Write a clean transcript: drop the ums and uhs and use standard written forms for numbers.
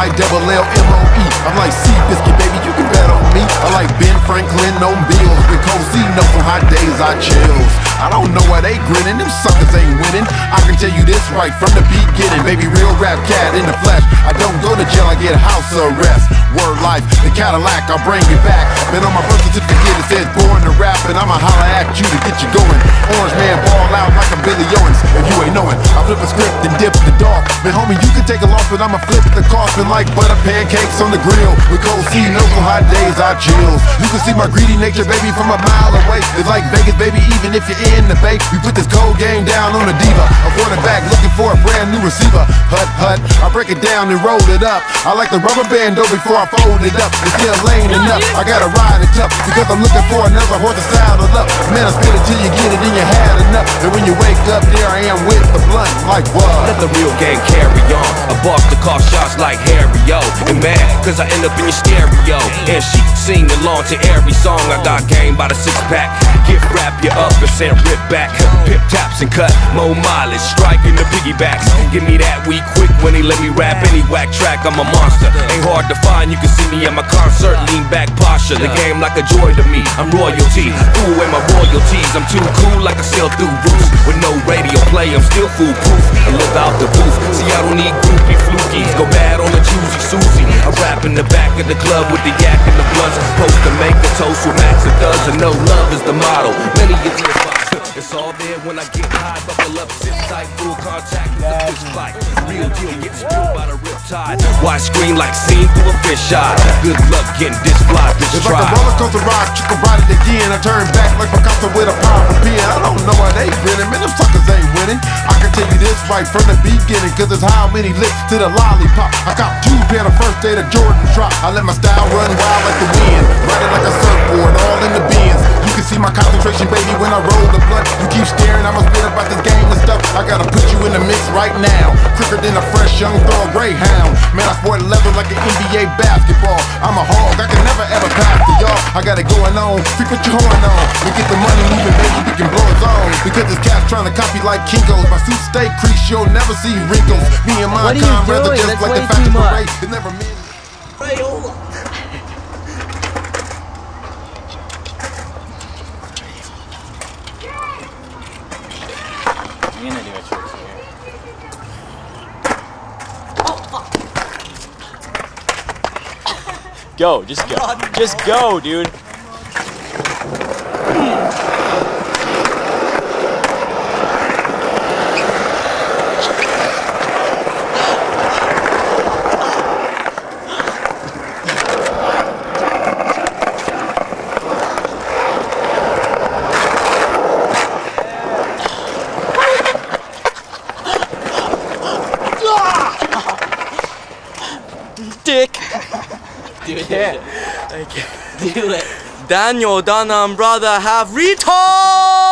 like double L-M-O-E. I'm like Seabiscuit, baby, you can bet on me. I like Ben Franklin on bills. With Cozy notes on hot days I chills. I don't know why they grinning, them suckers ain't winning. I can tell you this right from the beginning. Baby, real rap cat in the flesh. I don't go to jail, I get house arrest. Word life, the Cadillac, I'll bring it back. Been on my birth certificate, it says born to rap. And I'ma holler at you to get you going. Orange man ball out like I'm Billy Owens. If you ain't knowing, I flip a script and dip the dog. Man, homie, you can take a loss, but I'ma flip the coffin like butter pancakes on the grill. With cold sea, no hot days, I chills. You can see my greedy nature, baby, from a mile away. It's like Vegas, baby, even if you're in the Bay. We put this cold game down on a diva. A quarterback looking for a brand new receiver. Hut, hut, I break it down and roll it up. I like the rubber band though before I fold it up. It's still laying enough, I gotta ride it tough. Because I'm looking for another horse to saddle up. Man, I spit it till you get it and you had enough. And when you wake up, there I am with the blunt. Like what? Let the real gang carry on. I boss the car shots like Harry-O. And mad, cause I end up in your stereo. And she sing along to every song. I got game by the 6-pack. Gift wrap you up and send rip back. Pip taps and cut more mileage. Striking the piggybacks. Give me that weed quick when they let me rap any whack track. I'm a monster. Ain't hard to find. You can see me at my concert. Lean back posture. The game like a joy to me. I'm royalty. Threw away my royalties. I'm too cool like I sail through roofs. With no radio play, I'm still foolproof. I live out the booth. See, I don't need groupie flukies. Go bad on the choosy Susie. I rap in the back of the club with the yak and the blunts. Supposed to make a toast with Max it does. And no love is the motto. Many of you it's all there when I get high. Buckle up, sit tight, full contact with the fish fight. Real deal, get spilled by the riptide. Wide screen like seen through a fish eye. Good luck getting this fly, this it's try. Like a roller coaster ride, you can ride it again. I turn back like Picasso with a powerful pen. I don't know why they grinning, man, them suckers ain't winning. I can tell you this right from the beginning, cause it's how many licks to the lollipop. I cop 2 pair the first day the Jordan drop. I let my style run wild like the wind. Ride it like a surfboard, all in the bins. You can see my concentration, baby, when I roll the blunt. You keep staring, I'ma spit about this game and stuff. I gotta put you in the mix right now. Quicker than a fresh young throw greyhound. Man, I sport leather like an NBA basketball. I'm a hog, I can never ever pass to y'all. I got it going on, freak what you horn on. We get the money moving, baby, we can blow it on. Because this cat's trying to copy like Kinko's. My suit stay crease, you'll never see wrinkles. Me and my comrades are just like the fashion parade. It never meant. Hey, hold on. I'm gonna do a trick here. Oh, fuck. Go, just go. Just go, dude. Dick. Do it. I can't. Do it. Daniel Dunham, brother, have retard!